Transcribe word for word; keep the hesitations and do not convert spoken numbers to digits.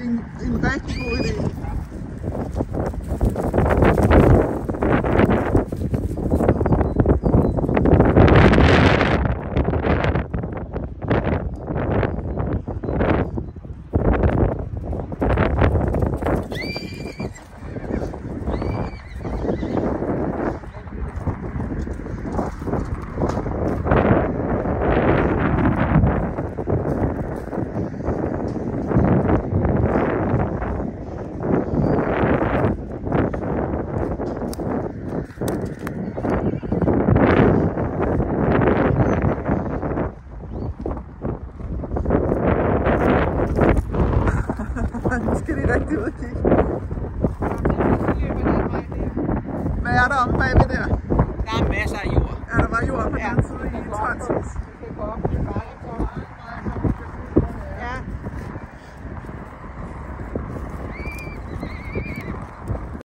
en, en rigtig god idé. Nu skal de rigtig ud og kigge. Hvad er der om bagved der? Der er masser af jord. Ja, der var jord på den side i tonsvis.